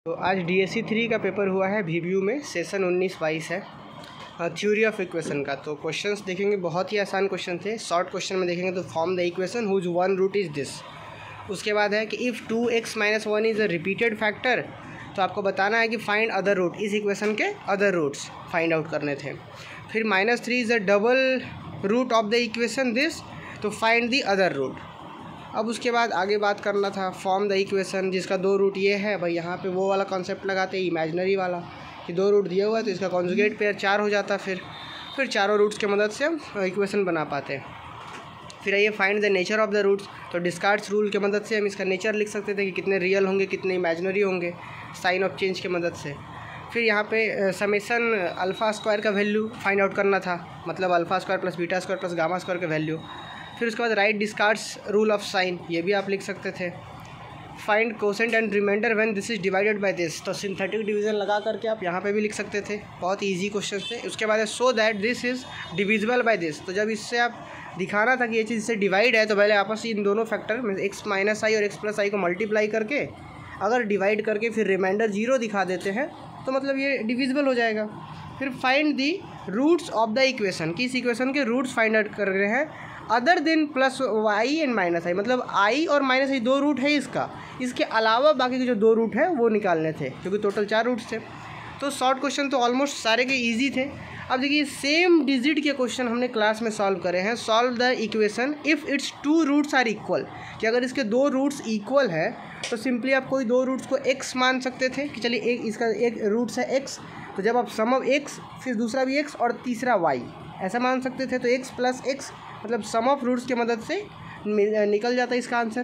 तो आज DSC 3 का पेपर हुआ है VBU में, सेशन 19-22 है थ्योरी ऑफ इक्वेशन का। तो क्वेश्चंस देखेंगे, बहुत ही आसान क्वेश्चन थे। शॉर्ट क्वेश्चन में देखेंगे तो form the equation whose one root is this. उसके बाद है कि if 2x - 1 is a repeated factor, तो आपको बताना है कि फाइंड अदर रूट, इस इक्वेशन के अदर रूट्स फाइंड आउट करने थे। फिर -3 is a double root of the equation this, तो फाइंड द अदर रूट। अब उसके बाद आगे बात करना था फॉर्म द इक्वेशन जिसका दो रूट ये है भाई, यहाँ पे वो वाला कॉन्सेप्ट लगाते हैं इमेजिनरी वाला कि दो रूट दिया हुआ है तो इसका कॉन्जुगेट पेयर 4 हो जाता। फिर चारों रूट्स के मदद से हम इक्वेशन बना पाते हैं। फिर आइए find the nature of the roots, तो डिस्कार्ड्स रूल की मदद से हम इसका नेचर लिख सकते थे कि कितने रियल होंगे कितने इमेजिनरी होंगे, साइन ऑफ चेंज की मदद से। फिर यहाँ पे समेसन अल्फ़ा स्क्वायर का वैल्यू फाइंड आउट करना था, मतलब alpha square plus beta square plus gamma square का वैल्यू। फिर उसके बाद right Descartes rule of sign, ये भी आप लिख सकते थे। Find quotient and remainder when this is divided by this, तो सिंथेटिक डिवीजन लगा करके आप यहाँ पे भी लिख सकते थे। बहुत इजी क्वेश्चन थे। उसके बाद है so that this is divisible by this, तो जब इससे आप दिखाना था कि ये चीज़ इससे डिवाइड है तो पहले आपस इन दोनों फैक्टर में x - i और x + i को मल्टीप्लाई करके अगर डिवाइड करके फिर रिमाइंडर 0 दिखा देते हैं तो मतलब ये डिविजिबल हो जाएगा। फिर find the roots of the equation, कि इस इक्वेशन के रूट्स फाइंड आउट कर रहे हैं other than +y and -i, मतलब i और -i दो रूट है इसका, इसके अलावा बाकी के जो दो रूट है वो निकालने थे क्योंकि टोटल 4 रूट्स थे। तो शॉर्ट क्वेश्चन तो ऑलमोस्ट सारे के इजी थे। अब देखिए सेम डिजिट के क्वेश्चन हमने क्लास में सॉल्व करे हैं। Solve the equation if it's 2 roots are equal, कि अगर इसके दो रूट्स इक्वल है तो सिंपली आप कोई दो रूट्स को x मान सकते थे कि चलिए एक इसका एक रूट्स है x, तो जब आप सम ऑफ x फिर दूसरा भी x और तीसरा y ऐसा मान सकते थे, तो x + x मतलब सम ऑफ रूट्स की मदद से निकल जाता है इसका आंसर।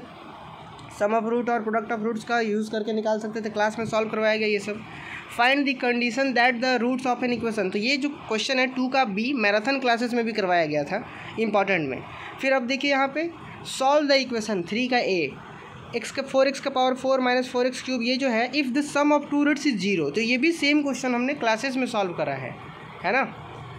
सम ऑफ रूट और प्रोडक्ट ऑफ रूट्स का यूज़ करके निकाल सकते थे, क्लास में सॉल्व करवाया गया ये सब। Find the condition that the roots of an equation, तो ये जो क्वेश्चन है 2 का B मैराथन क्लासेस में भी करवाया गया था इंपॉर्टेंट में। फिर अब देखिए यहाँ पे सॉल्व द इक्वेशन 3 का A, 4x का पावर 4 - 4x³ ये जो है if the sum of 2 roots is 0, तो ये भी सेम क्वेश्चन हमने क्लासेस में सॉल्व करा है ना।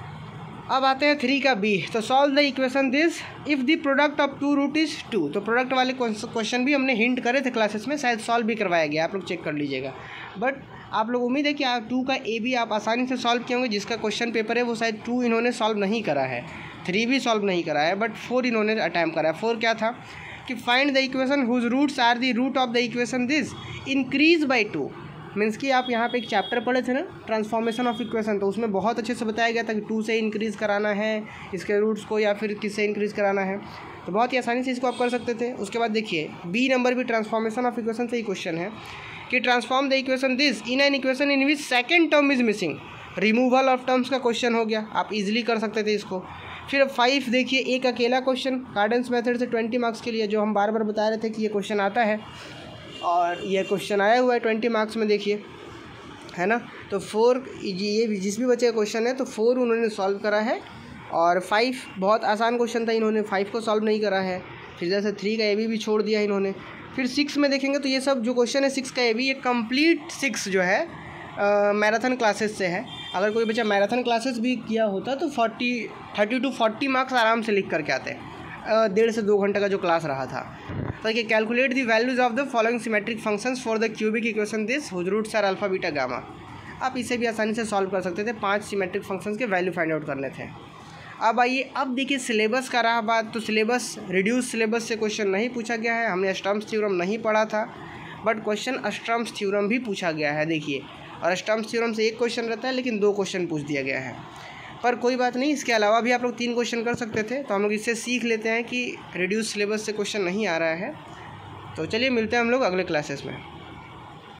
अब आते हैं 3 का B, तो solve the equation this if the product of 2 root is 2, तो प्रोडक्ट वाले क्वेश्चन भी हमने हिंट करे थे क्लासेस में, शायद सॉल्व भी करवाया गया, आप लोग चेक कर लीजिएगा। बट आप लोग उम्मीद है कि आप 2 का A भी आप आसानी से सॉल्व किए होंगे। जिसका क्वेश्चन पेपर है वो शायद 2 इन्होंने सॉल्व नहीं करा है, 3 भी सॉल्व नहीं करा है, बट 4 इन्होंने अटैम्प्ट करा है। 4 क्या था कि find the equation whose roots are the root of the equation this increase by 2, means कि आप यहाँ पे एक चैप्टर पढ़े थे ना ट्रांसफॉर्मेशन ऑफ इक्वेशन, तो उसमें बहुत अच्छे से बताया गया था कि 2 से इंक्रीज़ कराना है इसके रूट्स को या फिर किससे इंक्रीज़ कराना है, तो बहुत ही आसानी से इसको आप कर सकते थे। उसके बाद देखिए B नंबर भी ट्रांसफॉर्मेशन ऑफ इक्वेशन से ही क्वेश्चन है कि transform the equation this in an equation in which second term is missing, removal of terms का क्वेश्चन हो गया, आप इजीली कर सकते थे इसको। फिर 5 देखिए एक अकेला क्वेश्चन कार्डेंस मेथड से 20 मार्क्स के लिए, जो हम बार बार बता रहे थे कि ये क्वेश्चन आता है और ये क्वेश्चन आया हुआ है 20 मार्क्स में, देखिए है ना। तो 4 ये जिस भी बच्चे का क्वेश्चन है तो 4 उन्होंने सॉल्व करा है और 5 बहुत आसान क्वेश्चन था, इन्होंने 5 को सॉल्व नहीं करा है। फिर जैसे 3 का A भी छोड़ दिया इन्होंने। फिर 6 में देखेंगे तो ये सब जो क्वेश्चन है 6 का A भी, ये कंप्लीट 6 जो है मैराथन क्लासेस से है। अगर कोई बच्चा मैराथन क्लासेस भी किया होता तो 30 to 40 मार्क्स आराम से लिख करके आते हैं, 1.5 से 2 घंटे का जो क्लास रहा था। तो ये calculate the values of the following symmetric functions for the cubic equation this whose roots are alpha beta gamma, आप इसे भी आसानी से सॉल्व कर सकते थे। 5 सिमेट्रिक फंक्शंस के वैल्यू फाइंड आउट करने थे। अब आइए अब देखिए सिलेबस का रहा बात, तो सिलेबस रिड्यूस सिलेबस से क्वेश्चन नहीं पूछा गया है, हमने स्टर्म्स थ्योरम नहीं पढ़ा था, बट क्वेश्चन स्टर्म्स थ्योरम भी पूछा गया है देखिए, और स्टर्म्स थ्योरम से एक क्वेश्चन रहता है लेकिन 2 क्वेश्चन पूछ दिया गया है। पर कोई बात नहीं, इसके अलावा भी आप लोग 3 क्वेश्चन कर सकते थे, तो हम लोग इससे सीख लेते हैं कि रिड्यूस सिलेबस से क्वेश्चन नहीं आ रहा है। तो चलिए मिलते हैं हम लोग अगले क्लासेस में।